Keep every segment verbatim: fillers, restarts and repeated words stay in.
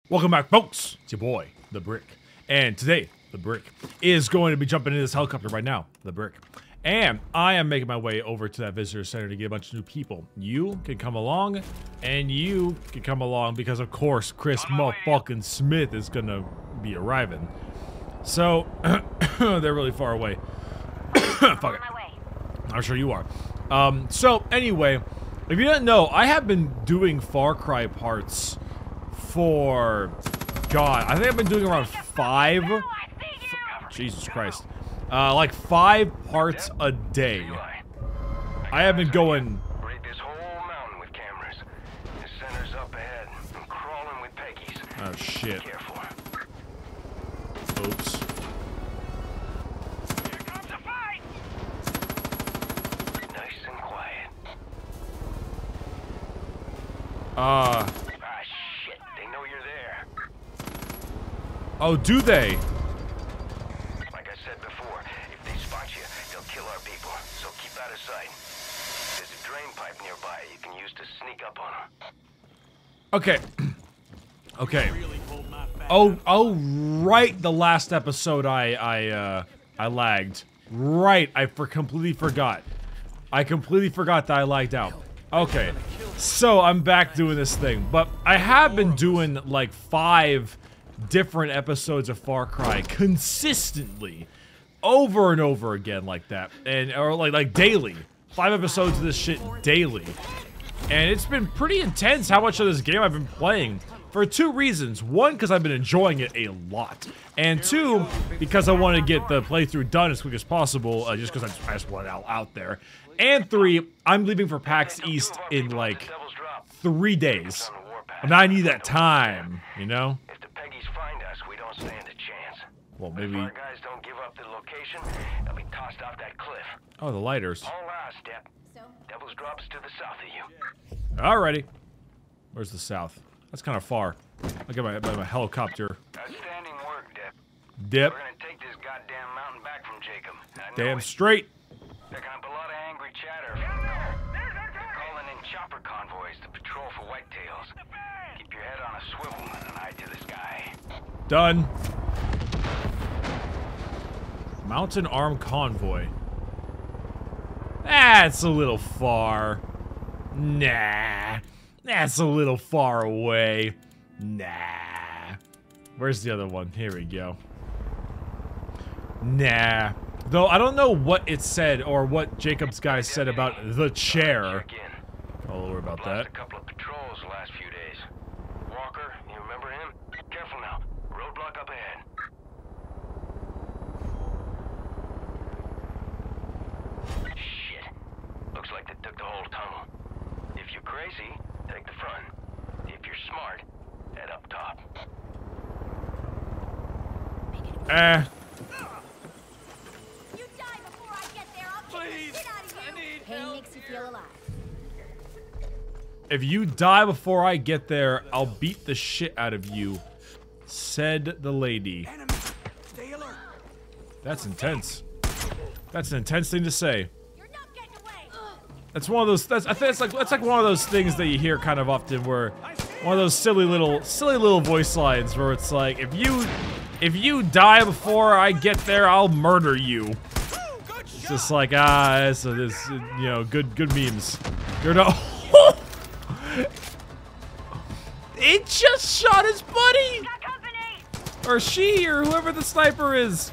Welcome back, folks. It's your boy, The Brick. And today, The Brick is going to be jumping into this helicopter right now, The Brick. And I am making my way over to that visitor center to get a bunch of new people. You can come along, and you can come along because, of course, Chris motherfucking Smith is gonna be arriving. So, they're really far away. Fuck it. I'm sure you are. Um, so, anyway, if you didn't know, I have been doing Far Cry parts for, God, I think I've been doing around five, Jesus Christ, uh, like five parts a day. I have been going, this whole mountain with cameras. His center's up ahead. I'm crawling with Peggy's. oh shit, Careful. oops. Here comes the fight. Nice and quiet. Uh, Ah shit, they know you're there. oh, do they? Like I said before, if they spot you, they'll kill our people. So keep out of sight. There's a drain pipe nearby you can use to sneak up on them. Okay. Okay. Oh, oh, right. The last episode, I, I, uh, I lagged. Right. I for completely forgot. I completely forgot that I lagged out. Okay. So I'm back doing this thing, but I have been doing like five different episodes of Far Cry consistently, over and over again, like that, and or like like daily. Five episodes of this shit daily. And it's been pretty intense how much of this game I've been playing. For two reasons. One, because I've been enjoying it a lot. And two, because I want to get the playthrough done as quick as possible, uh, just because I, just- I just want it out, out there. And three, I'm leaving for PAX East in like three days. I mean, I need that time, you know? If the Peggies find us, we don't stand a chance. Well, If maybe... our guys don't give up the location, they'll be tossed off that cliff. Oh, the lighters. All eyes, Step. So? Devil's Drop's to the south of you. Alrighty. Where's the south? That's kind of far. I'll get my, my, my helicopter. Outstanding work, Dep. Dip. We're gonna take this goddamn mountain back from Jacob. I know Damn it. straight. Picking up a lot of angry chatter. They're calling in chopper convoys to patrol for whitetails. Keep your head on a swivel and an eye to the sky. Done. Mountain Arm Convoy. That's a little far. Nah. That's a little far away. Nah. Where's the other one? Here we go. Nah. Though I don't know what it said or what Jacob's guy said about the chair. Check in. I'll worry about Lost that. a couple of patrols the last few days. Walker, you remember him? Careful now. Roadblock up ahead. Shit. Looks like they took the whole tunnel. If you're crazy, take the front. If you're smart, head up top. Eh. You die before I get there, I'll kick the shit out of you! Pain makes you feel alive. If you die before I get there, I'll beat the shit out of you, said the lady. That's intense. That's an intense thing to say. You're not getting away! That's one of those. That's I think it's like that's like one of those things that you hear kind of often, where one of those silly little silly little voice lines where it's like, if you if you die before I get there, I'll murder you. It's just like ah, this this you know good good memes. You're no. It just shot his buddy, Got company! or she, or whoever the sniper is.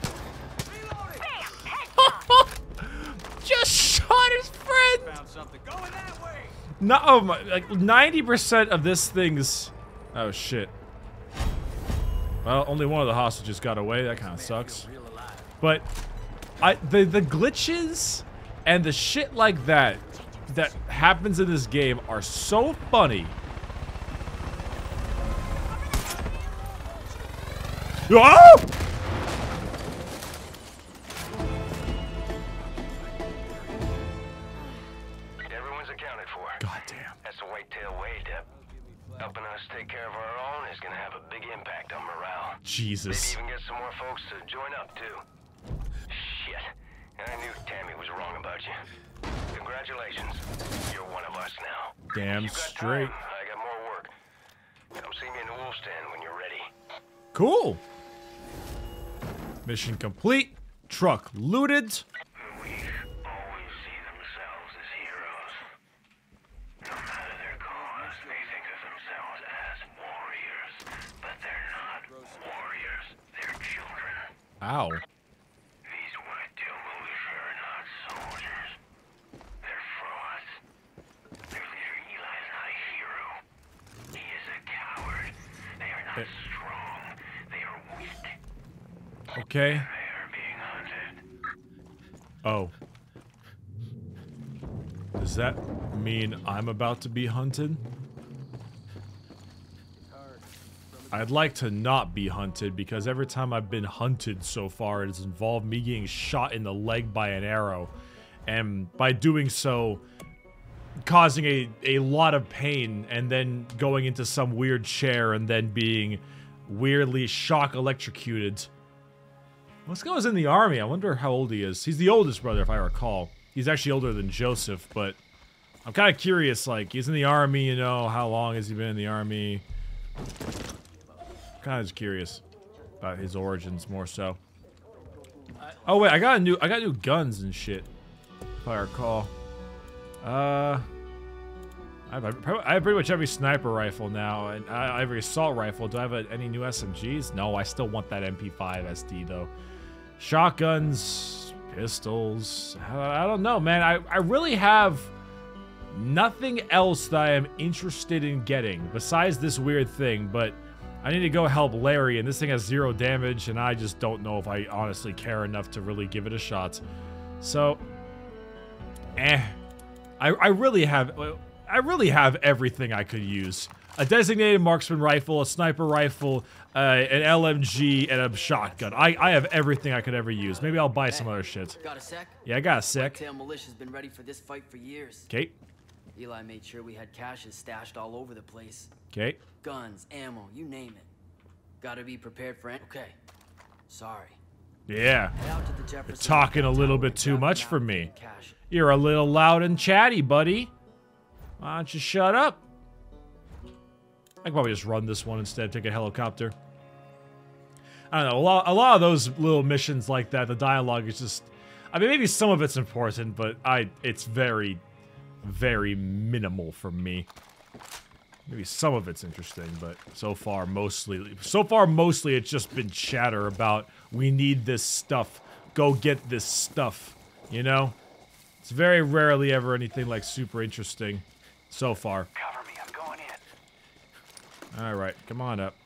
Just shot his friend. Found something. Going that way. No, oh my, like ninety percent of this thing's. Oh shit. Well, only one of the hostages got away. That kind of sucks. But I the the glitches and the shit like that that happens in this game are so funny. Oh! Everyone's accounted for. God damn. That's the whitetail way, Dep. Helping us take care of our own is gonna have a big impact on morale. Jesus. Maybe even get some more folks to join up, too. Shit. And I knew Tammy was wrong about you. Congratulations. You're one of us now. Damn You got straight. time. I got more work. Come see me in the wolf's den when you're ready. Cool. Mission complete. Truck looted. Who always see themselves as heroes. No matter their cause, they think of themselves as warriors. But they're not warriors. They're children. Ow. These white-tailed militia are not soldiers. They're frauds. Their leader Eli is not a hero. He is a coward. They are not strong. They are weak. Okay. They are being hunted. Oh. Does that mean I'm about to be hunted? I'd like to not be hunted because every time I've been hunted so far, it has involved me getting shot in the leg by an arrow. And by doing so, causing a, a lot of pain and then going into some weird chair and then being weirdly shock electrocuted. This guy was in the army. I wonder how old he is. He's the oldest brother, if I recall. He's actually older than Joseph, but I'm kind of curious, like, he's in the army, you know, how long has he been in the army? Kind of just curious about his origins more so. Oh wait, I got a new, I got new guns and shit, if I recall. Uh, I have, I have pretty much every sniper rifle now, and I, every assault rifle. Do I have a, any new S M Gs? No, I still want that M P five S D though. Shotguns, pistols. I, I don't know, man. I, I really have nothing else that I am interested in getting besides this weird thing, but I need to go help Larry, and this thing has zero damage, and I just don't know if I honestly care enough to really give it a shot. So, eh. I, I really have, I really have everything I could use. A designated marksman rifle, a sniper rifle, uh, an L M G, and a shotgun. I, I have everything I could ever use. Maybe I'll buy some other shit. Got a sec? Yeah, I got a sec. Whitetail Militia's been ready for this fight for years. Okay. Eli made sure we had caches stashed all over the place. Okay. Guns, ammo, you name it. Gotta be prepared for it. Okay. Sorry. Yeah. Head out to the Jefferson You're talking a little bit and too grab much a for map me. and cache. You're a little loud and chatty, buddy. Why don't you shut up? I could probably just run this one instead, take a helicopter. I don't know, a lot, a lot of those little missions like that, the dialogue is just... I mean, maybe some of it's important, but I, it's very, very minimal for me. Maybe some of it's interesting, but so far, mostly... So far, mostly, it's just been chatter about, we need this stuff. Go get this stuff, you know? It's very rarely ever anything, like, super interesting so far. Cover me, I'm going in. Alright, come on up.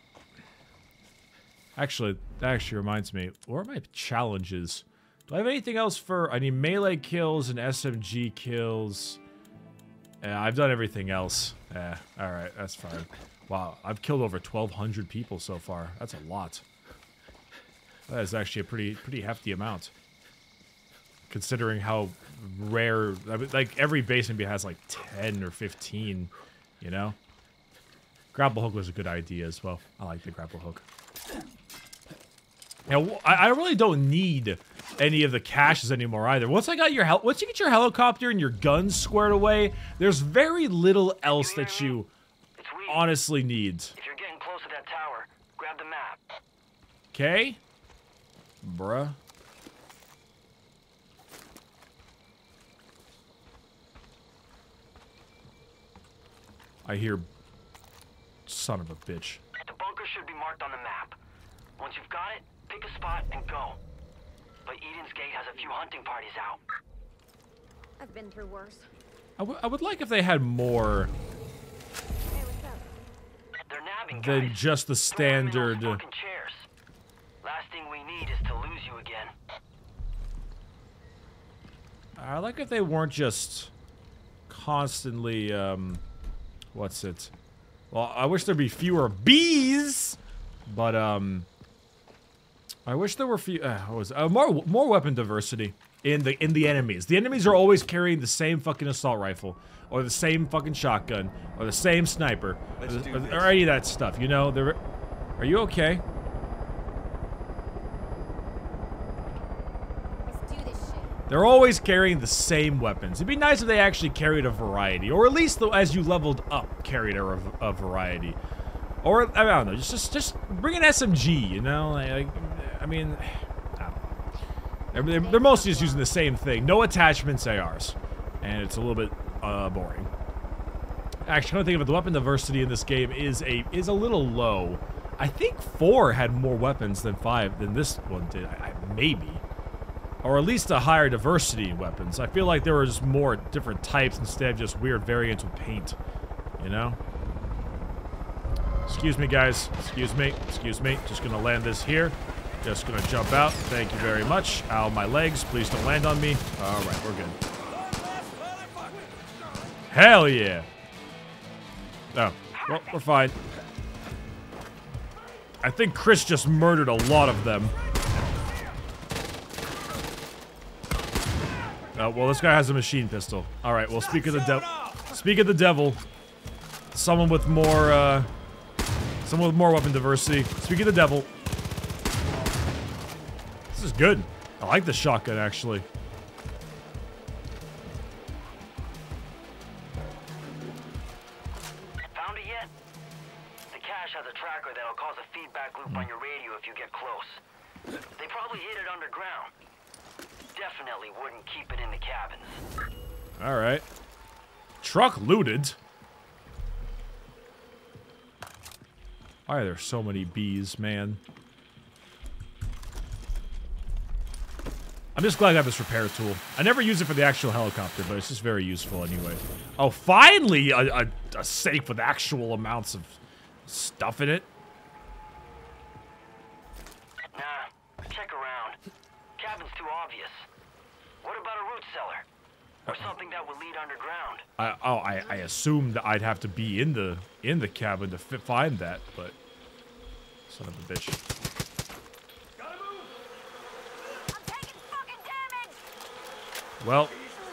Actually, that actually reminds me, what are my challenges? Do I have anything else for... I need melee kills and S M G kills. Yeah, I've done everything else. Yeah, alright, that's fine. Wow, I've killed over twelve hundred people so far. That's a lot. That is actually a pretty pretty hefty amount. Considering how rare... I mean, like, every base maybe has like ten or fifteen, you know? Grapple hook was a good idea as well. I like the grapple hook. Now, I, I really don't need any of the caches anymore either. Once I got your hel- once you get your helicopter and your guns squared away, there's very little else that you honestly need. If you're getting close to that tower, grab the map. Okay? Bruh. I hear... Son of a bitch. The bunker should be marked on the map. Once you've got it, pick a spot and go. But Eden's Gate has a few hunting parties out. I've been through worse. I, w I would like if they had more Hey, what's up? They're nabbing than guys. just the Throw them in those standard... fucking chairs. Last thing we need is to lose you again. I like if they weren't just constantly, um... What's it? Well, I wish there'd be fewer bees, but, um... I wish there were few... Uh, what was it? Uh, more, more weapon diversity in the in the enemies. The enemies are always carrying the same fucking assault rifle, or the same fucking shotgun, or the same sniper, or, the, or, or any of that stuff, you know? They're... Are you okay? Let's do this shit. They're always carrying the same weapons. It'd be nice if they actually carried a variety, or at least, though, as you leveled up, carried a, a variety. Or, I don't know, just just, just bring an S M G, you know? Like, I mean, I don't know. They're, they're mostly just using the same thing. No attachments A Rs. And it's a little bit uh, boring. Actually, I don't think of it, the weapon diversity in this game is a is a little low. I think four had more weapons than five than this one did. I, I, maybe. Or at least a higher diversity in weapons. I feel like there were just more different types instead of just weird variants with paint. You know? Excuse me, guys. Excuse me. Excuse me. Just gonna land this here. Just gonna jump out. Thank you very much. Ow, my legs. Please don't land on me. Alright, we're good. Hell yeah. Oh, well, we're fine. I think Chris just murdered a lot of them. Oh, well, this guy has a machine pistol. Alright, well, speak of the devil. Speak of the devil. Someone with more, uh... Someone with more weapon diversity. Speak of the devil. This is good. I like the shotgun, actually. Found it yet? The cache has a tracker that'll cause a feedback loop on your radio if you get close. They probably hid it underground. Definitely wouldn't keep it in the cabins. Alright. Truck looted? Why are there so many bees, man? I'm just glad I have this repair tool. I never use it for the actual helicopter, but it's just very useful anyway. Oh, finally! A, a, a safe with actual amounts of stuff in it. Nah, check around. Cabin's too obvious. What about a root cellar? Or something that would lead underground? I, oh, I, I assumed I'd have to be in the in the cabin to fit, find that, but son of a bitch. I'm taking fucking damage. Well,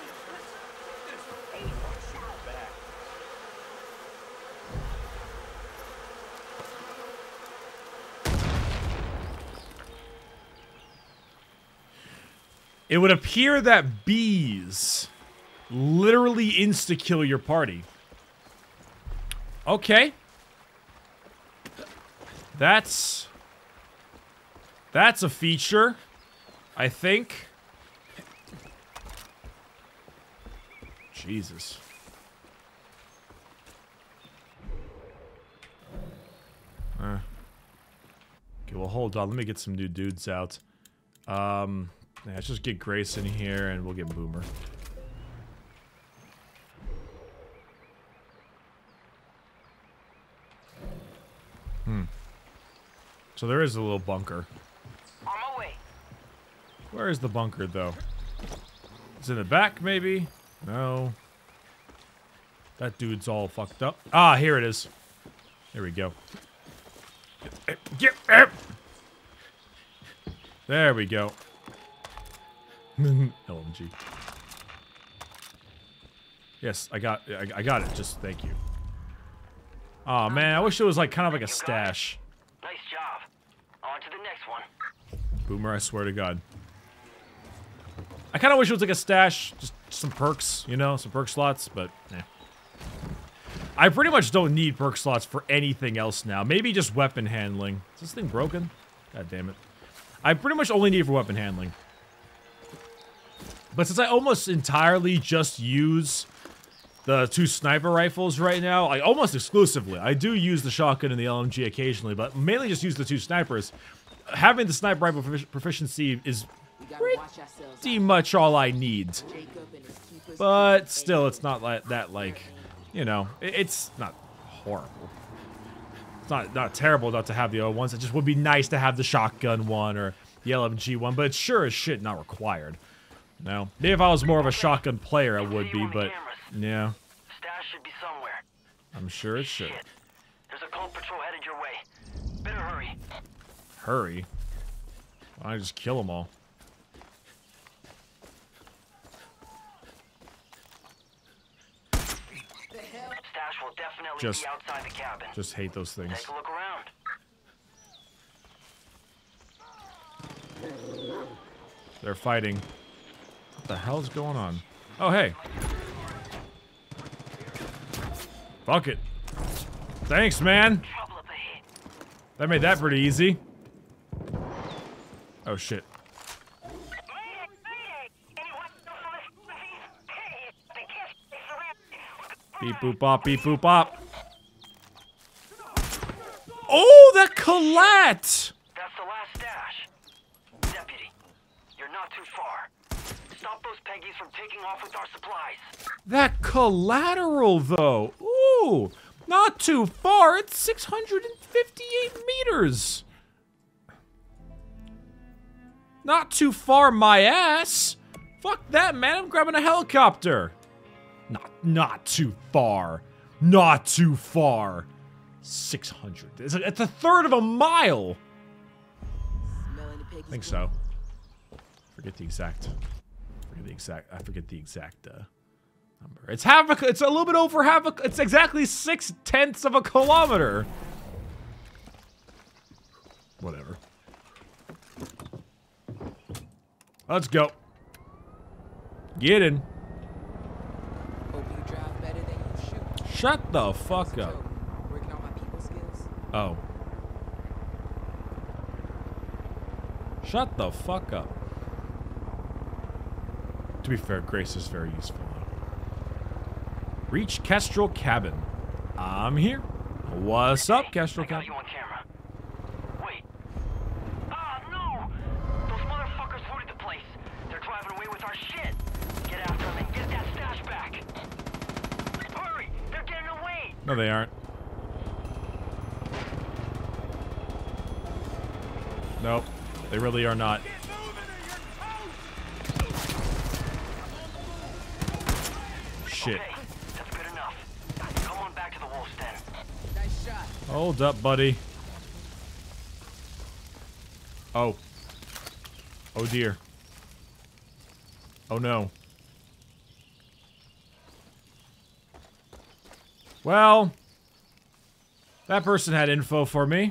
it would appear that bees literally insta-kill your party. Okay. That's... That's a feature, I think. Jesus. Uh. Okay, well, hold on. Let me get some new dudes out. Um... Yeah, let's just get Grace in here and we'll get Boomer. Hmm. So there is a little bunker. On my way. Where is the bunker, though? It's in the back, maybe? No. That dude's all fucked up. Ah, here it is. There we go. Get, get, get. There we go. L M G. Yes, I got I, I got it. Just thank you. Oh man, I wish it was like kind of like a stash. Nice job. On to the next one. Boomer, I swear to God. I kind of wish it was like a stash, just some perks, you know, some perk slots, but eh. I pretty much don't need perk slots for anything else now. Maybe just weapon handling. Is this thing broken? God damn it. I pretty much only need it for weapon handling. But since I almost entirely just use the two sniper rifles right now, like almost exclusively, I do use the shotgun and the L M G occasionally, but mainly just use the two snipers. Having the sniper rifle profic proficiency is pretty much all I need. But still, it's not like that, like, you know, it, it's not horrible. It's not not terrible not to have the other ones. It just would be nice to have the shotgun one or the L M G one, but it's sure as shit not required. No. Maybe if I was more of a shotgun player, I would be, but yeah. Stash should be somewhere. I'm sure it should. Shit. There's a cult patrol headed your way. Better hurry. Hurry? Why don't I just kill them all? Stash will definitely Just- be outside the cabin. Just hate those things. Take a look around. They're fighting. What the hell's going on? Oh, hey. Fuck it. Thanks, man. Trouble up ahead. That made that pretty easy. Oh shit. Beep boop bop, beep boop bop. Oh, that collat! That's the last stash. Deputy, you're not too far. Stop those Peggies from taking off with our supplies. That collateral, though. Ooh, not too far. It's six hundred fifty-eight meters. Not too far, my ass. Fuck that, man. I'm grabbing a helicopter. Not, not too far. Not too far. six hundred. It's a, it's a third of a mile. I think so. Forget the exact. Forget the exact. I forget the exact uh, number. It's half a. It's a little bit over half a. It's exactly six tenths of a kilometer. Whatever. Let's go. Get in. Hope you drive better than you shoot. Shut the fuck up. Working on my people skills. Oh. Shut the fuck up. To be fair, Grace is very useful. Reach Kestrel Cabin. I'm here. What's up, Kestrel I got Cabin? you on camera. Wait. Ah, no! Those motherfuckers looted the place. They're driving away with our shit. Get after them and get that stash back. Hurry! They're getting away! No, they aren't. Nope. They really are not. Shit. Okay, that's good enough. Come on back to the wolf's den. Nice shot. Hold up, buddy. Oh. Oh dear. Oh no. Well, that person had info for me.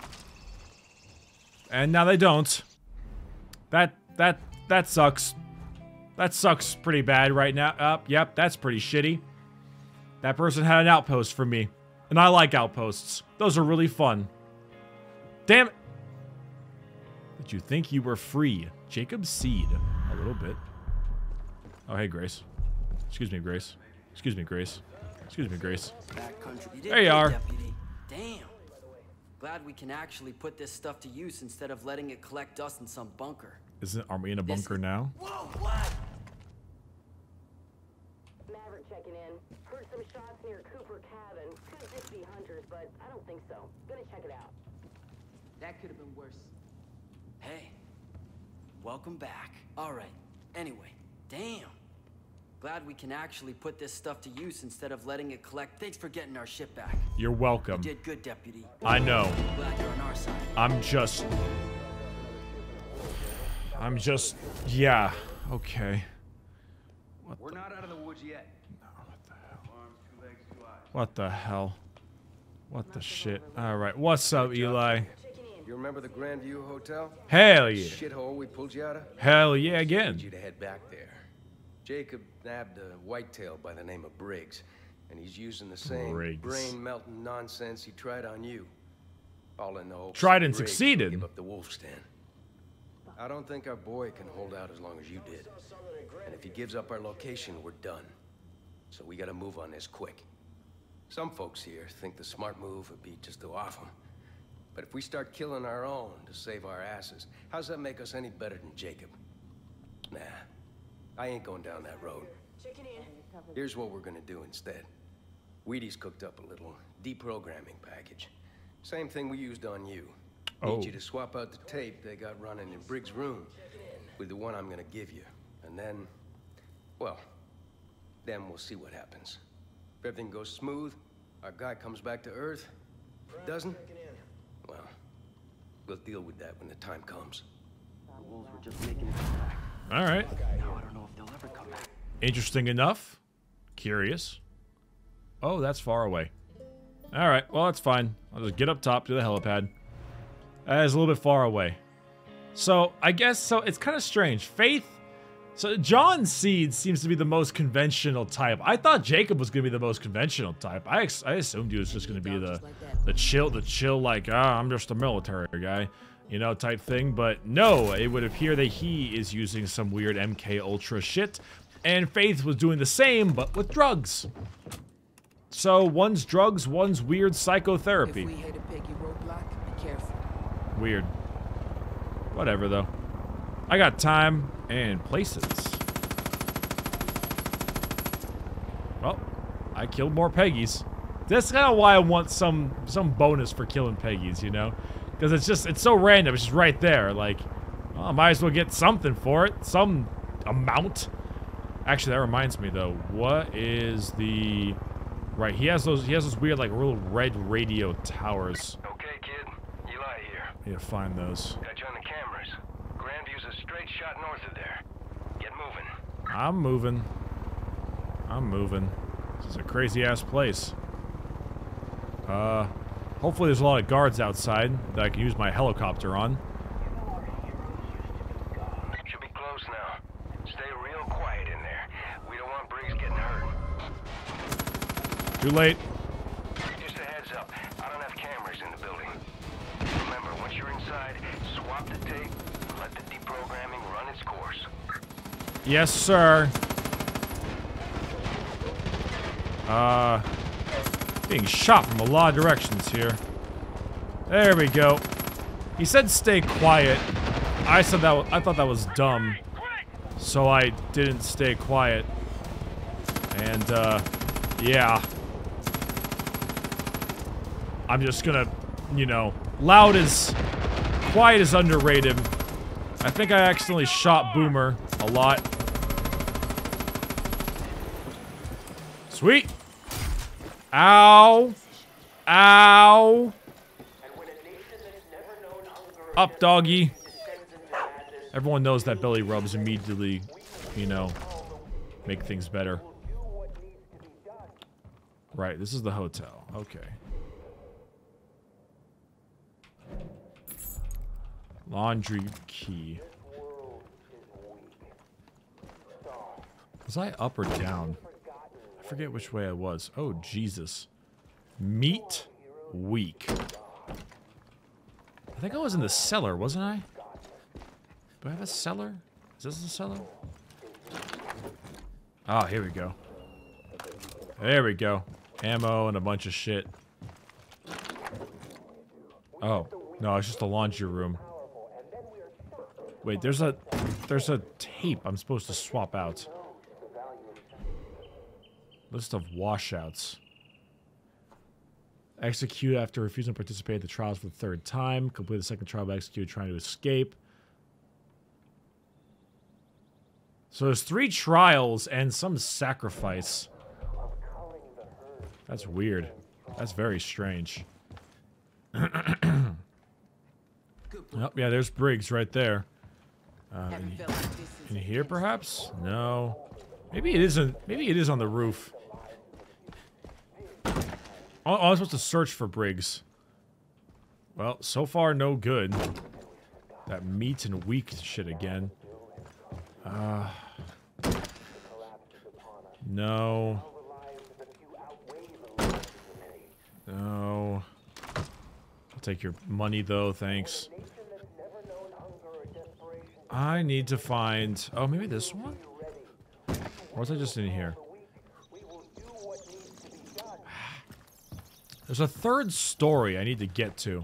And now they don't. That, that, that sucks. That sucks pretty bad right now. Uh, yep, that's pretty shitty. That person had an outpost for me. And I like outposts. Those are really fun. Damn it. Did you think you were free? Jacob Seed. A little bit. Oh, hey, Grace. Excuse me, Grace. Excuse me, Grace. Excuse me, Grace. Backcountry. You did There you good, are. Deputy. Damn. Glad we can actually put this stuff to use instead of letting it collect dust in some bunker. Isn't, are we in a bunker now? Whoa, what? Maverick checking in. Heard some shots near Cooper Cabin. Could just be hunters, but I don't think so. Gonna check it out. That could have been worse. Hey. Welcome back. All right. Anyway, damn. Glad we can actually put this stuff to use instead of letting it collect. Thanks for getting our shit back. You're welcome. You did good, Deputy. I know. Glad you're on our side. I'm just... I'm just... Yeah. Okay. What We're not out of the woods yet. What the hell? What the shit? Alright, what's up, Eli? You remember the Grandview Hotel? Hell yeah. Shithole we pulled you out of? Hell yeah Need again. you to head back there. Jacob nabbed a whitetail by the name of Briggs, and he's using the same Briggs. brain-melting nonsense he tried on you. All in the hopes Tried that and Briggs succeeded. will give up the wolf's den. I don't think our boy can hold out as long as you did. And if he gives up our location, we're done. So we gotta move on this quick. Some folks here think the smart move would be just to off them. But if we start killing our own to save our asses, how's that make us any better than Jacob? Nah, I ain't going down that road. Here's what we're gonna do instead. Wheaties cooked up a little deprogramming package. Same thing we used on you. Oh. Need you to swap out the tape they got running in Briggs' room with the one I'm gonna give you. And then, well, then we'll see what happens. If everything goes smooth, our guy comes back to Earth. If it doesn't, well, we'll deal with that when the time comes. The wolves were just making it back. Alright. Now I don't know if they'll ever come back. Interesting enough. Curious. Oh, that's far away. Alright, well, that's fine. I'll just get up top to the helipad. That is a little bit far away. So, I guess, so it's kind of strange. Faith So John Seed seems to be the most conventional type. I thought Jacob was gonna be the most conventional type. I ex I assumed he was just gonna be the the chill, the chill like ah, I'm just a military guy, you know, type thing. But no, it would appear that he is using some weird M K Ultra shit, and Faith was doing the same but with drugs. So one's drugs, one's weird psychotherapy. If we hit a piggy roadblock, be careful. Weird. Whatever though. I got time and places. Well, I killed more Peggies. That's kind of why I want some some bonus for killing Peggies, you know? Because it's just, it's so random. It's just right there. Like, well, I might as well get something for it. Some amount. Actually, that reminds me though. What is the... Right, he has those, he has those weird like little red radio towers. Okay, kid. Eli here. I need to find those. Got you on the cameras. Grandview's a straight shot north of there. Get moving. I'm moving. I'm moving. This is a crazy ass place. Uh, hopefully there's a lot of guards outside that I can use my helicopter on. Should be close now. Stay real quiet in there. We don't want Briggs getting hurt. Too late. Just a heads up. I don't have cameras in the building. Remember, once you're inside, swap the tape and let the deprogramming run its course. Yes, sir. Uh, being shot from a lot of directions here. There we go. He said stay quiet. I said that. I thought that was dumb, so I didn't stay quiet. And uh, yeah. I'm just gonna, you know, loud is, quiet is underrated. I think I accidentally shot Boomer a lot. Sweet. Ow. Ow. Up, doggy. Everyone knows that belly rubs immediately, you know, make things better. Right, this is the hotel. Okay. Laundry key. Was I up or down? I forget which way I was. Oh, Jesus. Meat weak. I think I was in the cellar, wasn't I? Do I have a cellar? Is this the cellar? Oh, here we go. There we go. Ammo and a bunch of shit. Oh, no, it's just a laundry room. Wait, there's a there's a tape I'm supposed to swap out. List of washouts. Execute after refusing to participate in the trials for the third time. Complete the second trial by execute trying to escape. So there's three trials and some sacrifice. That's weird. That's very strange. Oh, yeah, there's Briggs right there. Um, in, in here, perhaps? No. Maybe it isn't. Maybe it is on the roof. Oh, I was supposed to search for Briggs. Well, so far, no good. That meat and weak shit again. Uh, no. No. I'll take your money, though, thanks. I need to find... Oh, maybe this one? Or was I just in here? There's a third story I need to get to.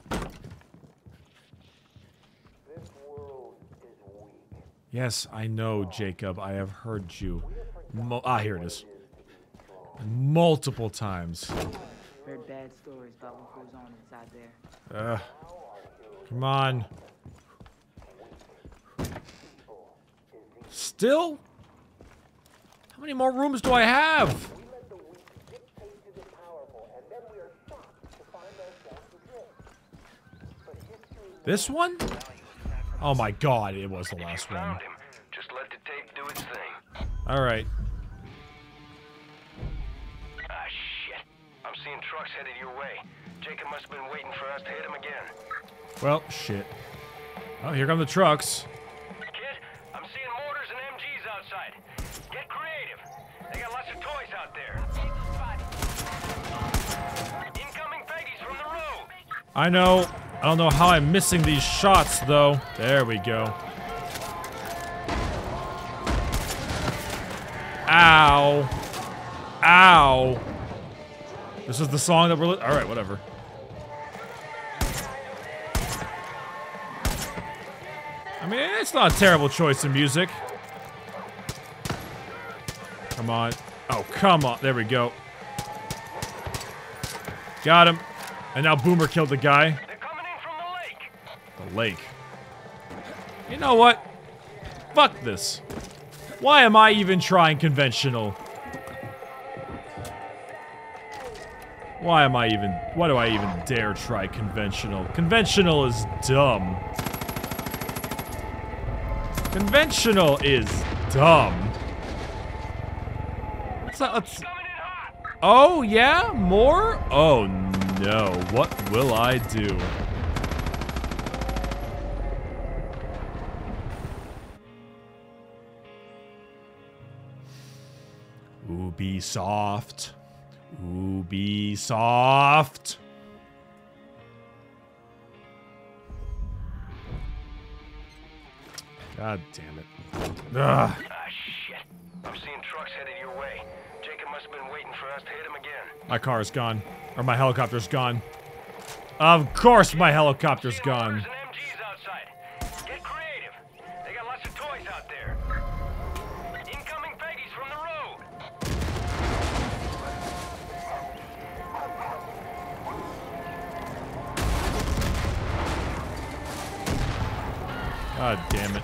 Yes, I know, Jacob. I have heard you. Mo ah, here it is. Multiple times. Heard bad stories about what goes on inside there. Uh, come on. Still? How many more rooms do I have? This one? Oh my god, it was the last one. Just let the tape do its thing. Alright. Ah, shit. I'm seeing trucks headed your way. Jacob must have been waiting for us to hit him again. Well, shit. Oh, here come the trucks. Kid, I'm seeing mortars and M I know. I don't know how I'm missing these shots, though. There we go. Ow. Ow. This is the song that we're li- Alright, whatever. I mean, it's not a terrible choice in music. Come on. Oh, come on. There we go. Got him. And now Boomer killed the guy. They're coming in from the lake. The lake. You know what? Fuck this. Why am I even trying conventional? Why am I even... Why do I even dare try conventional? Conventional is dumb. Conventional is dumb. Let's not, let's... Oh, yeah? More? Oh, no. What will I do? Ubisoft. Ubisoft. God damn it. Ugh. Ah, shit. I'm seeing trucks headed your way. Jacob must have been waiting for us to hit him again. My car's gone. Or my helicopter's gone. Of course my helicopter's gone. There's an M Gs outside. Get creative. They got lots of toys out there. Incoming Peggies from the road. God damn it.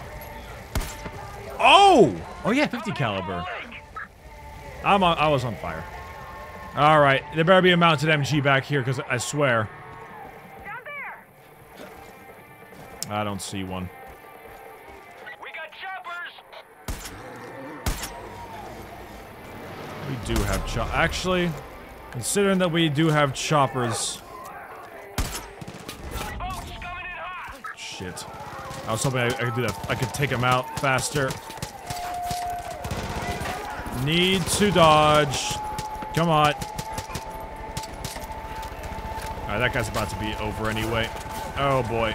Oh! Oh yeah, fifty caliber. I'm on, I was on fire. Alright, there better be a mounted M G back here, because I swear. I don't see one. We got choppers. We do have chop. Actually, considering that we do have choppers. Boats coming in hot. Shit. I was hoping I, I could do that. I could take him out faster. Need to dodge. Come on. Alright, that guy's about to be over anyway. Oh boy.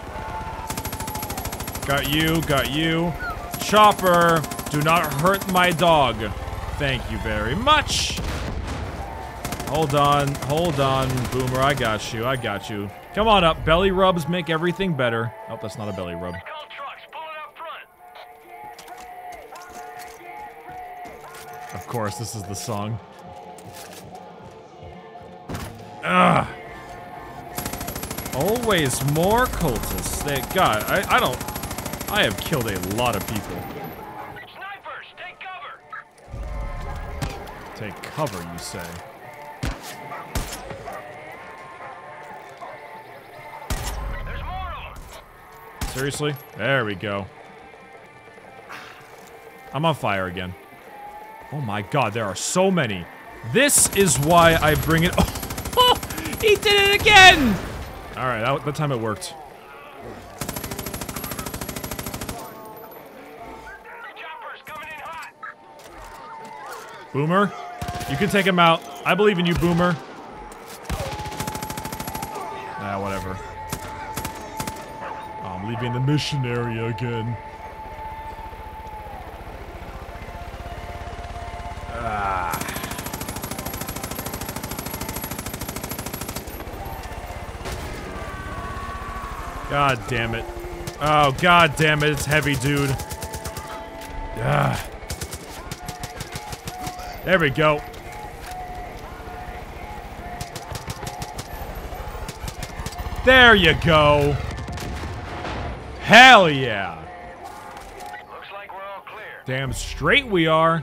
Got you, got you. Chopper, do not hurt my dog. Thank you very much. Hold on, hold on, Boomer. I got you, I got you. Come on up. Belly rubs make everything better. Oh, that's not a belly rub. Call trucks. Pull it up front. Of course, this is the song. Ugh. Always more cultists. They, God, I, I don't... I have killed a lot of people. Snipers, take cover. Take cover, you say? There's more of them. Seriously? There we go. I'm on fire again. Oh my god, there are so many. This is why I bring it... Oh, he did it again! Alright, that, that time it worked. Choppers coming in hot. Boomer, you can take him out. I believe in you, Boomer. Ah, whatever. Oh, I'm leaving the mission area again. Ah. God damn it. Oh, god damn it, it's heavy, dude. Ah. There we go. There you go. Hell yeah. Looks like we're all clear. Damn straight we are.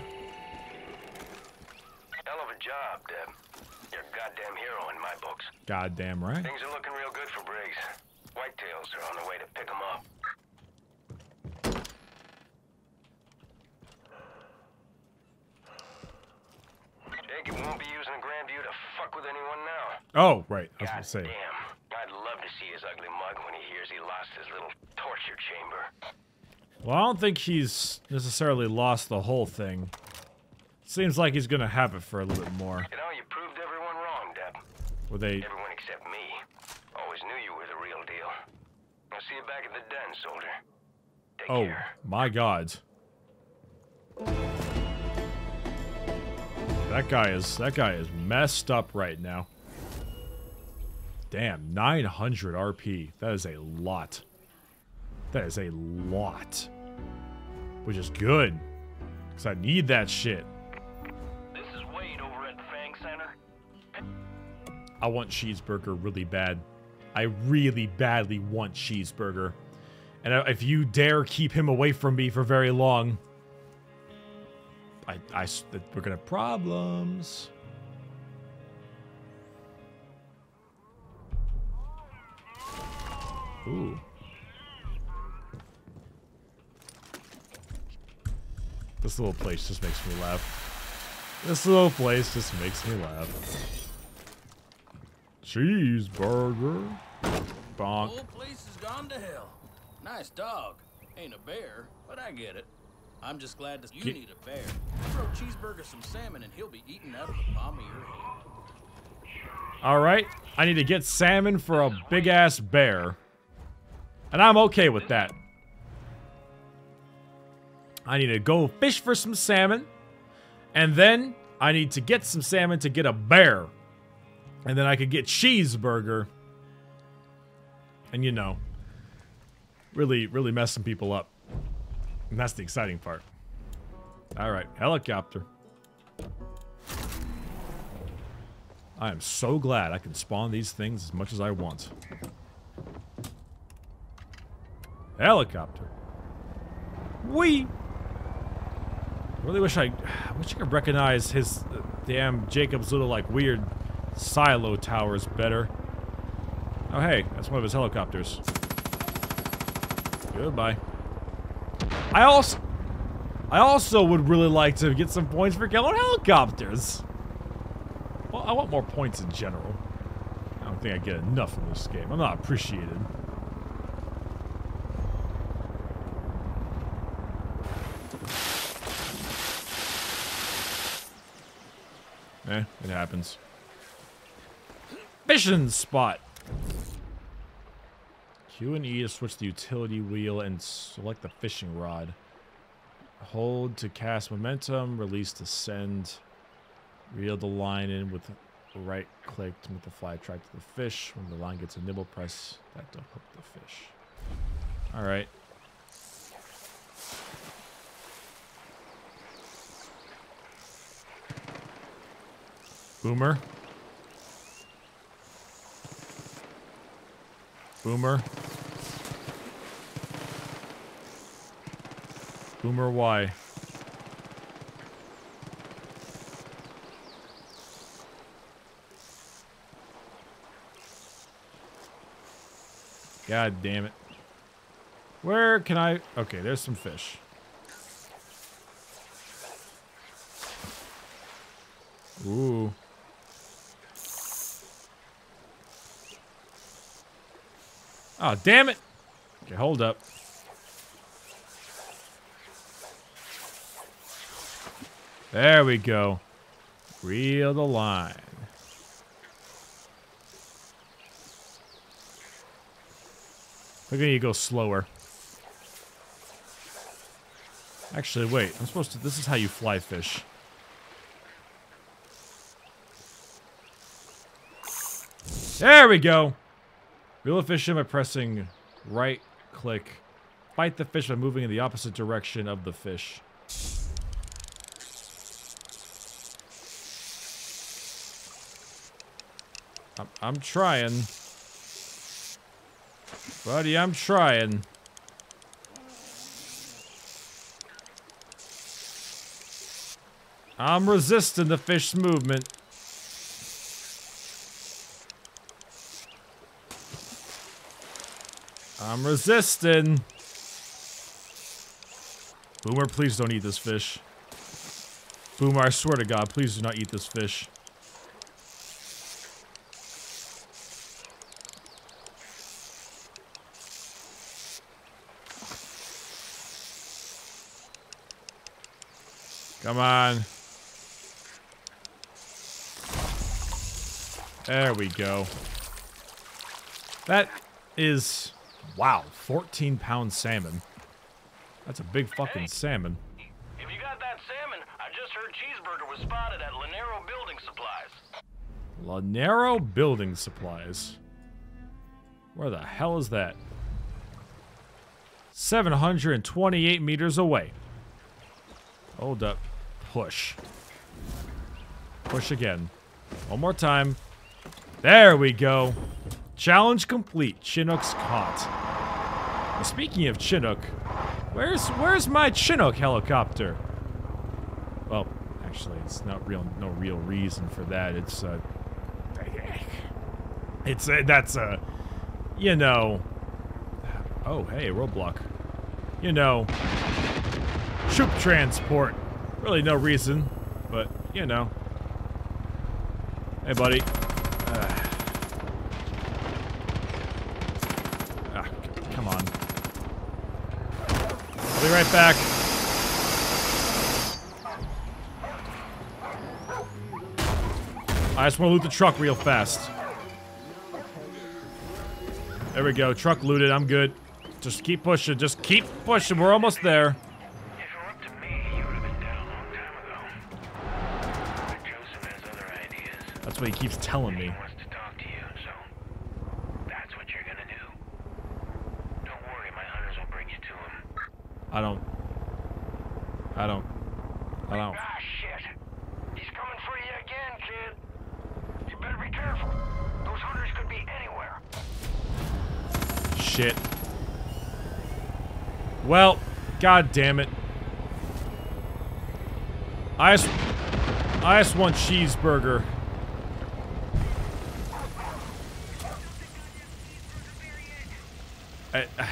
Hell of a job, Deb. You're a goddamn hero in my books. Goddamn right. Things are looking real good for Briggs. Whitetails are on the way to pick him up. Jacob won't be using Grandview to fuck with anyone now. Oh, right. I was gonna God say. damn. I'd love to see his ugly mug when he hears he lost his little torture chamber. Well, I don't think he's necessarily lost the whole thing. Seems like he's gonna have it for a little bit more. You know, you proved everyone wrong, Deb. Were they... Everyone except me. Always knew you were the back at the den, soldier. Take Oh, care. my God. That guy is that guy is messed up right now. Damn, nine hundred R P. That is a lot. That is a lot. Which is good. Because I need that shit. This is Wade over at the Fang Center. I want cheeseburger really bad. I really badly want cheeseburger. And if you dare keep him away from me for very long, I, I, we're gonna have problems. Ooh. This little place just makes me laugh. This little place just makes me laugh. Cheeseburger. Bonk. Whole place has gone to hell. Nice dog. Ain't a bear, but I get it. I'm just glad that you Get need a bear. Throw Cheeseburger some salmon and he'll be eating out of the palm of your hand. Alright. I need to get salmon for a big ass bear. And I'm okay with that. I need to go fish for some salmon. And then I need to get some salmon to get a bear. And then I could get cheeseburger. And you know, really, really messing people up. And that's the exciting part. Alright, helicopter. I am so glad I can spawn these things as much as I want. Helicopter. Whee! I really wish I, I wish I could recognize his uh, damn Jacob's little like weird silo towers better. Oh hey, that's one of his helicopters. Goodbye. I also, I also would really like to get some points for killing helicopters. Well, I want more points in general. I don't think I get enough in this game. I'm not appreciated. Eh, it happens. Fishing spot. Q and E to switch the utility wheel and select the fishing rod. Hold to cast momentum, release to send. Reel the line in with right click to move the fly track to the fish. When the line gets a nibble, press that to hook the fish. Alright. Boomer. Boomer. Boomer, why? God damn it. Where can I... Okay, there's some fish. Ooh. Oh, damn it. Okay, hold up. There we go. Reel the line. We're gonna go slower. Actually, wait. I'm supposed to... This is how you fly fish. There we go. Reel the fish in by pressing right click. Fight the fish by moving in the opposite direction of the fish. I'm, I'm trying. Buddy, I'm trying. I'm resisting the fish's movement. I'm resisting. Boomer, please don't eat this fish. Boomer, I swear to God, please do not eat this fish. Come on. There we go. That is Wow, fourteen pound salmon. That's a big fucking Hey. salmon. If you got that salmon, I just heard Cheeseburger was spotted at Lanero Building Supplies. Lanero Building Supplies. Where the hell is that? seven hundred twenty-eight meters away. Hold up. Push. Push again. One more time. There we go. Challenge complete. Chinook's caught. Now, speaking of Chinook, where's where's my Chinook helicopter? Well, actually, it's not real. No real reason for that. It's uh, it's uh, that's uh, you know. Oh, hey, roadblock. You know, troop transport. Really no reason, but you know. Hey, buddy. Uh, ah, come on. I'll be right back. I just want to loot the truck real fast. There we go. Truck looted. I'm good. Just keep pushing. Just keep pushing. We're almost there. If it were up to me, you would have been down a long time ago. But Joseph has other ideas. That's what he keeps telling me. He wants to talk to you, so that's what you're gonna do. Don't worry, my hunters will bring you to him. I don't. I don't. I don't. Ah, shit. He's coming for you again, kid. You better be careful. Those hunters could be anywhere. Shit. Well, god damn it. I just, I just want cheeseburger. I, uh,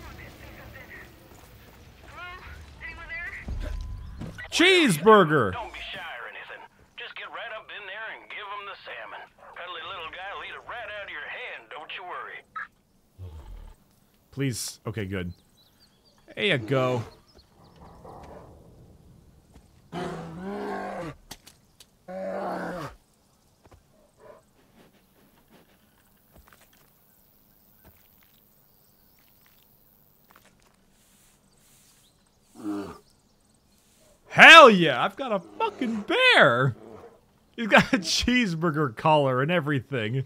cheeseburger. Don't be shy or anything. Just get right up in there and give him the salmon. Cuddly little guy will eat it right out of your hand, don't you worry. Please. Okay, good. There you go. Hell yeah! I've got a fucking bear! He's got a cheeseburger collar and everything.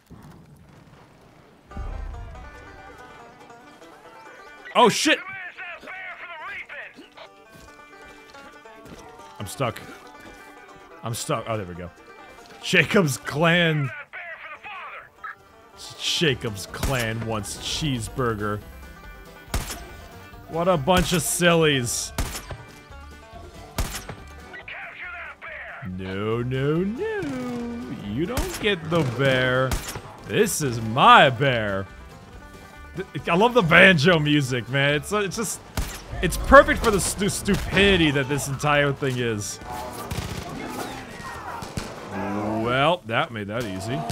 Oh shit! I'm stuck. I'm stuck. Oh, there we go. Jacob's clan. Jacob's clan wants cheeseburger. What a bunch of sillies. No, no, no. You don't get the bear. This is my bear. I love the banjo music, man. It's it's just, it's perfect for the stu stupidity that this entire thing is. Well, that made that easy. Do not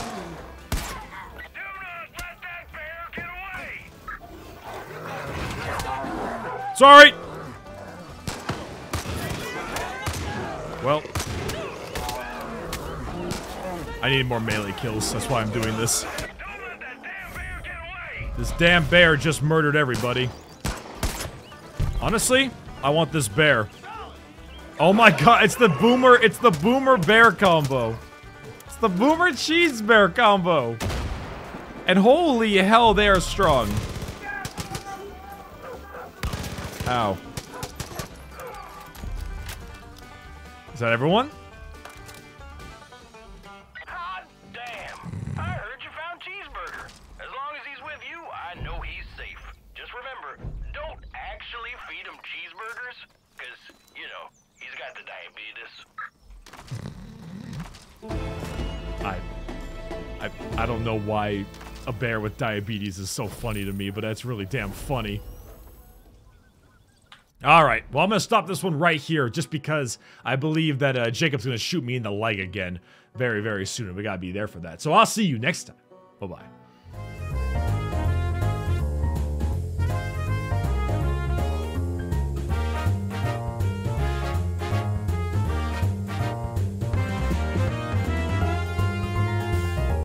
let that bear get away! Sorry. Well, I need more melee kills. That's why I'm doing this. Don't let that damn bear get away! This damn bear just murdered everybody. Honestly, I want this bear. Oh my god, it's the boomer, it's the boomer bear combo. It's the boomer cheese bear combo. And holy hell, they are strong. Ow. Is that everyone? Hot damn! I heard you found Cheeseburger. As long as he's with you, I know he's safe. Just remember, don't actually feed him cheeseburgers, because, you know, he's got the diabetes. I, I, I don't know why a bear with diabetes is so funny to me, but that's really damn funny. Alright, well I'm gonna stop this one right here just because I believe that uh, Jacob's gonna shoot me in the leg again very, very soon and we gotta be there for that. So I'll see you next time. Bye-bye.